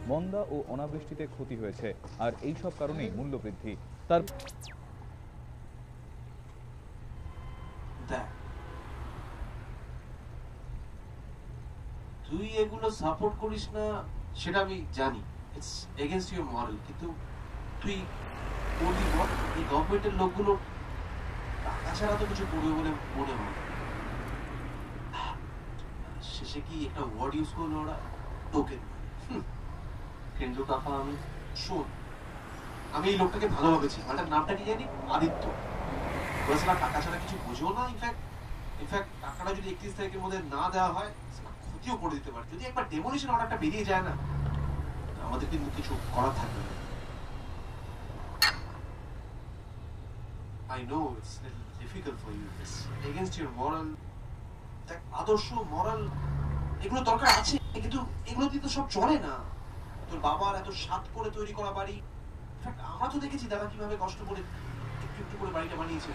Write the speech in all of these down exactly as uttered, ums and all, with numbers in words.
মন্দা ও অনাবৃষ্টিতে ক্ষতি হয়েছে, আর এই সব কারণেই মূল্যবৃদ্ধি। তার তুই এগুলো সাপোর্ট করিস না সেটা আমি জানি, ইটস এগেইনস্ট ইওর মরাল, কিন্তু তুই করবি বল? এই গভর্নমেন্টের লোকগুলো টাকা ছাড়া তো কিছু করবে বলে মনে হয়। শেষে কি একটা ওয়ার্ড ইউজ করলো ওরা, টোকেন। কেন্দ্র কাকা, আমি শোন, আমি এই লোকটাকে ভালোভাবে চিনি। আমার নামটা কি জানি? আদিত্য। বলেছিলাম টাকা ছাড়া কিছু বুঝেও না। ইনফ্যাক্ট ইনফ্যাক্ট টাকাটা যদি একত্রিশ তারিখের মধ্যে না দেওয়া হয় ক্ষতিও করে দিতে পারে। যদি একবার ডেমোলিশন অর্ডারটা বেরিয়ে যায় না, আমাদের কিন্তু কিছু করার থাকবে না। I know it's a little difficult for you. It's against your moral. দেখ, আদর্শ, moral এগুলো দরকার আছে, কিন্তু এগুলো দিয়ে তো সব চলে না। তোর বাবার এত সাত করে তৈরি করা বাড়ি, ইনফ্যাক্ট আমরা তো দেখেছি দাদা কিভাবে কষ্ট করে একটু একটু করে বাড়িটা বানিয়েছে।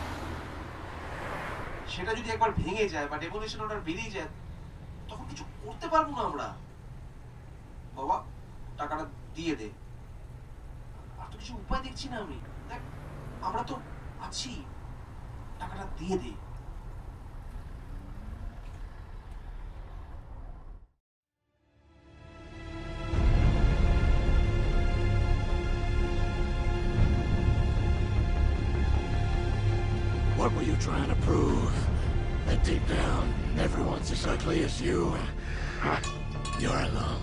সেটা যদি একবার ভেঙে যায় বা ডেমোলিশন অর্ডার বেরিয়ে যায়, তখন কিছু করতে পারবো না আমরা। বাবা, টাকাটা দিয়ে দে। আর তো কিছু উপায় দেখছি না আমি। দেখ, আমরা তো আছি, টাকাটা দিয়ে দে। What were you trying to prove? That deep down, everyone's as ugly as you. You're alone.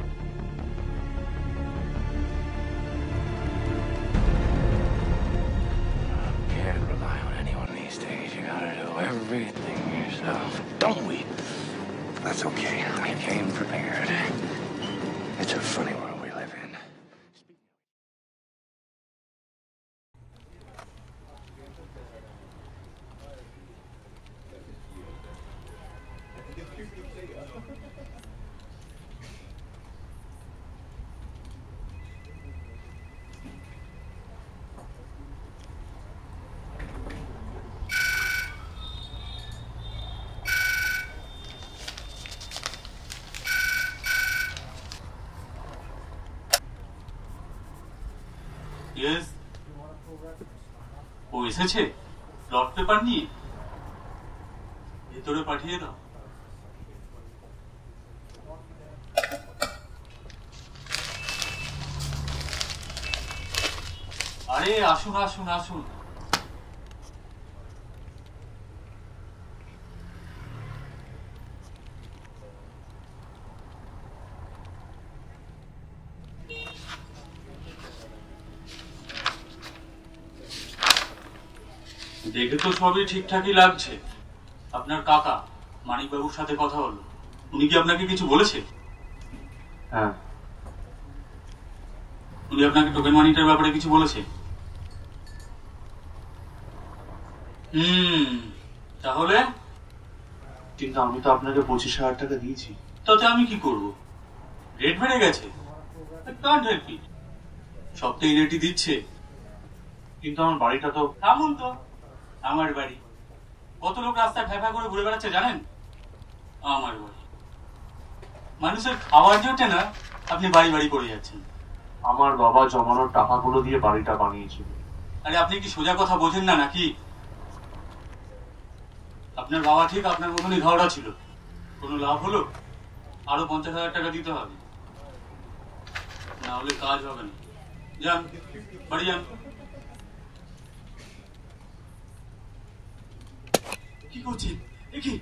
Can't rely on anyone these days. You gotta do everything yourself. Don't we? That's okay. I came prepared. It's a funny world we live in. Yes, ও এসেছে plot paper নিয়ে। ভেতরে পাঠিয়ে দাও। আরে আসুন আসুন আসুন। দেখে তো সবই ঠিকঠাকই লাগছে। আপনার কাকা মানিক বাবুর সাথে কথা হলো, উনি কি আপনাকে কিছু বলেছে? হ্যাঁ, উনি আপনাকে টোকেন মানিটার ব্যাপারে কিছু বলেছে? হুম, তাহলে? কিন্তু আমি তো আপনাকে পঁচিশ হাজার টাকা দিয়েছি। তাতে আমি কি করব? রেট বেড়ে গেছে, কান্ট হেল্প ইট। সব তো এই রেটই দিচ্ছে। কিন্তু আমার বাড়িটা তো। থামুন তো, আমার বাড়ি। কত লোক রাস্তায় ফ্যাফা করে ঘুরে বেড়াচ্ছে জানেন? আমার বাড়ি। মানুষের খাওয়ার জোটে না, আপনি বাড়ি বাড়ি করে যাচ্ছেন। আমার বাবা জমানোর টাকাগুলো দিয়ে বাড়িটা বানিয়েছিল। আরে আপনি কি সোজা কথা বোঝেন না নাকি? আপনার বাবা ঠিক আপনার মতনই ধাওড়া ছিল। কোনো লাভ হলো? আরো পঞ্চাশ হাজার টাকা দিতে হবে, না হলে কাজ হবে না। যান, বাড়ি যান। কি করছেন? এ কি?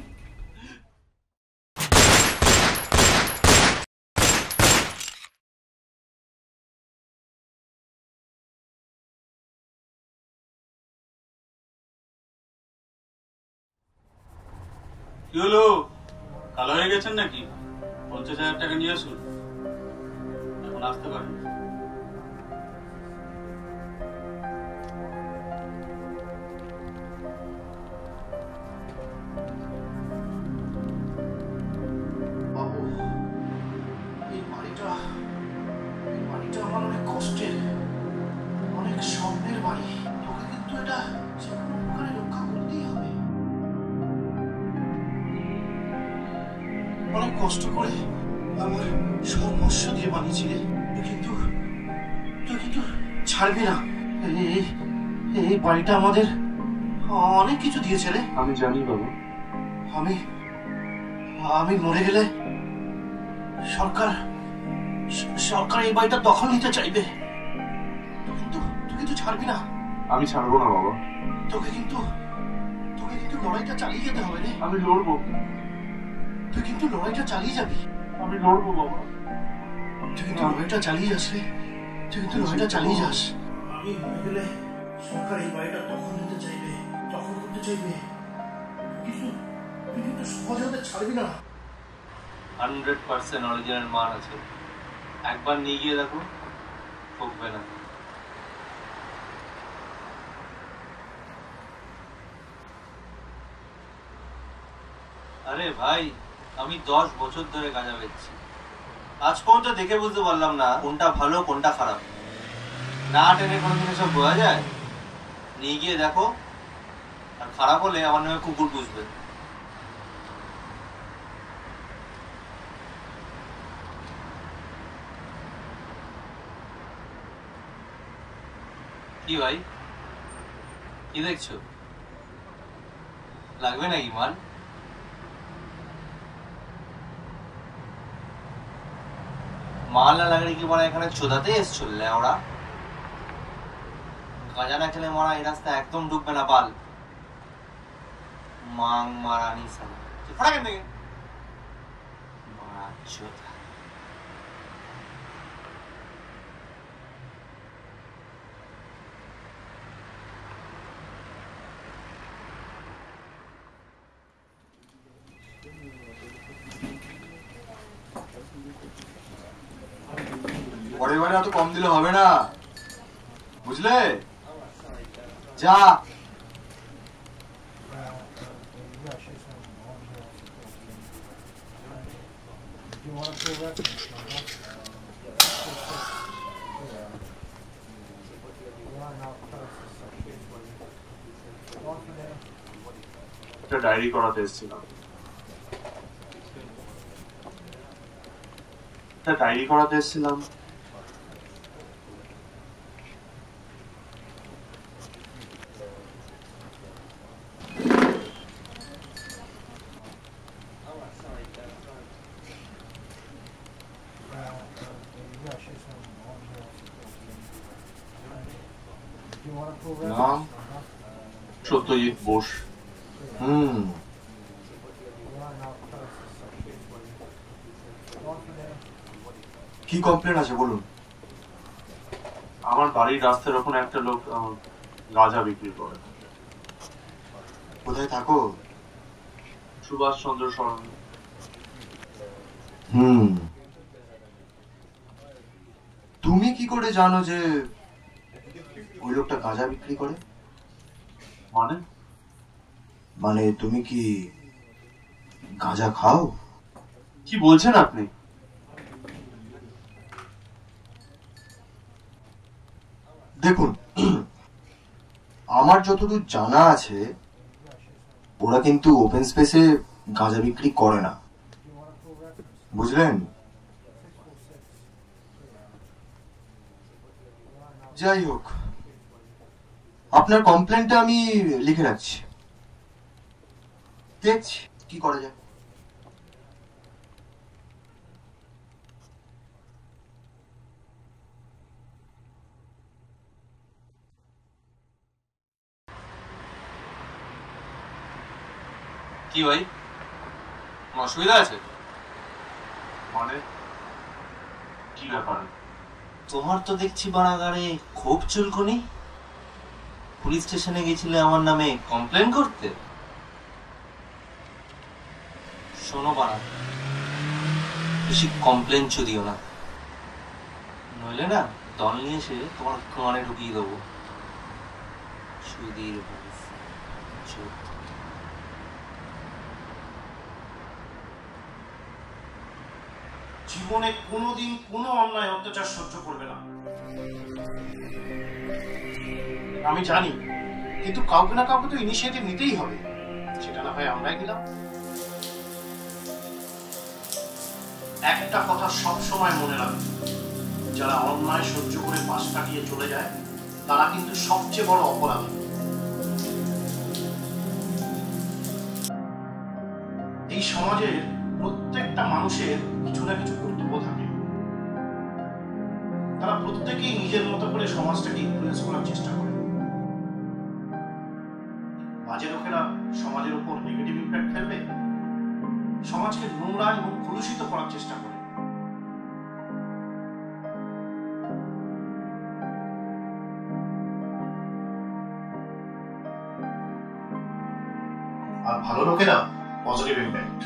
কি হলো, কালো হয়ে গেছেন নাকি? পঞ্চাশ হাজার টাকা নিয়ে আসুন, এখন আসতে পারেন। বাবু, এই বাড়িটা এই বাড়িটা আমার অনেক কষ্টের, অনেক স্বপ্নের বাড়ি। তোকে কিন্তু এটা যে কোনো প্রকারে রক্ষা করতেই হবে। অনেক কষ্ট করে আমার সর্বস্ব দিয়ে বানিয়েছিলে, কিন্তু তুই কিন্তু ছাড়বি না। এই এই বাড়িটা আমাদের অনেক কিছু দিয়েছে রে। আমি জানি বাবা। আমি আমি মরে গেলে সরকার সরকার এই বাড়িটা দখল নিতে চাইবে, কিন্তু তুই কিন্তু ছাড়বি না। আমি ছাড়বো না বাবা। তোকে কিন্তু তোকে কিন্তু লড়াইটা চালিয়ে যেতে হবে রে। আমি লড়বো। তুই কিন্তু লড়াইটা চালিয়ে যাবি। আমি লড়বো বাবা। তুই কিন্তু লড়াইটা চালিয়ে যাস রে। তুই কিন্তু লড়াইটা চালিয়ে যাস। আমি মরে গেলে সরকার এই বাড়িটা দখল নিতে চাইবে, দখল করতে চাইবে, কিন্তু তুই কিন্তু সহজে ওদের ছাড়বি না। হান্ড্রেড পার্সেন্ট অরিজিনাল মান আছে, একবার নিয়ে গিয়ে দেখো, ঠকবে না। আরে ভাই, আমি দশ বছর ধরে গাঁজা বেচছি, আজ পর্যন্ত দেখে বুঝতে পারলাম না কোনটা ভালো কোনটা খারাপ। না টেনে কোনোদিন এসব বোঝা যায়? নিয়ে গিয়ে দেখো, আর খারাপ হলে আমার নামে কুকুর বুঝবে। কি ভাই, কি দেখছো? লাগবে নাকি মাল? মাল না লাগলে কি মারা এখানে চোদাতে এসছো লেওড়া? গাঁজা না খেলে মারা এই রাস্তা একদম ঢুকবে না বাল। মাং মারানি সালা ফটা কেন থেকে মারা চোদা। পরের বারে এত কম দিলে হবে না, বুঝলে? যা। একটা ডায়েরি করাতে এসেছিলাম। একটা ডায়েরি করাতে এসেছিলাম নাম সত্যজিৎ বোস। হুম কি কমপ্লেন আছে বলুন? আমার বাড়ির রাস্তার ওখানে একটা লোক গাঁজা বিক্রি করে। কোথায় থাকো? সুভাষ চন্দ্র সরণ। হুম তুমি কি করে জানো যে ওই লোকটা গাঁজা বিক্রি করে? মানে মানে তুমি কি গাঁজা খাও? কি বলছেন আপনি? দেখুন, আমার যতদূর জানা আছে ওরা কিন্তু ওপেন স্পেসে গাঁজা বিক্রি করে না, বুঝলেন? যাই হোক, আপনার কমপ্লেনটা আমি লিখে রাখছি, দেখছি কি করা যায়। কি ভাই, অসুবিধা আছে? মানে কি ব্যাপার? তোমার তো দেখছি বাড়াগাড়ে খুব চুলকুনি। পুলিশ স্টেশনে গেছিলে আমার নামে কমপ্লেন করতে? শোনো বাড়া, বেশি কমপ্লেন চুদিও না, নইলে না দল নিয়ে এসে তোমার কানে ঢুকিয়ে দেবো। চুদির জীবনে কোনোদিন কোনো অন্যায় অত্যাচার সহ্য করবে না, আমি জানি, কিন্তু কাউকে না কাউকে তো ইনিশিয়েটিভ নিতেই হবে। সেটা না হয় আমরাই দিলাম। একটা কথা সব সময় মনে রাখবে, যারা অন্যায় সহ্য করে পাশ কাটিয়ে চলে যায় তারা কিন্তু সবচেয়ে বড় অপরাধী। এই সমাজের প্রত্যেকটা মানুষের কিছু না কিছু কর্তব্য থাকে। তারা প্রত্যেকেই নিজের মতো করে সমাজটাকে ইনফ্লুয়েন্স করার চেষ্টা করে। বাজে লোকেরা সমাজের উপর নেগেটিভ ইম্প্যাক্ট ফেলবে, সমাজকে নোংরা এবং কলুষিত করার চেষ্টা করে। আর ভালো লোকেরা পজিটিভ ইম্প্যাক্ট।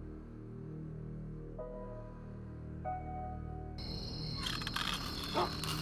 Stop.